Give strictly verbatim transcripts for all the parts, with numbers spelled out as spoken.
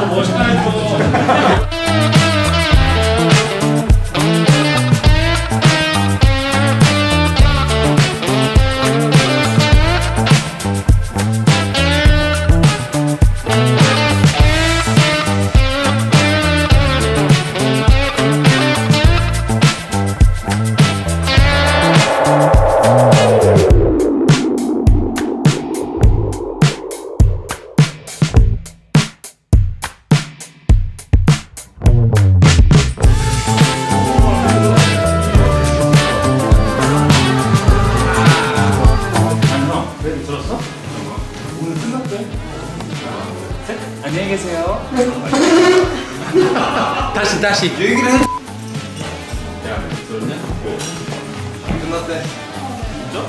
멋있다 했어. 오늘 끝났대. 안녕히 계세요. 다시 다시 얘기를 해. 야, 들었냐? 뭐? 끝났대. 진짜?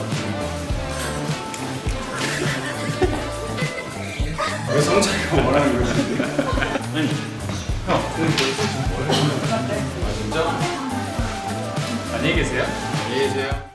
왜 성차이가 뭐라는 거야? 아니, 형, 근데 너 지금 뭐해? 끝났대. 아, 진짜? 안녕히 계세요. 안녕히 계세요.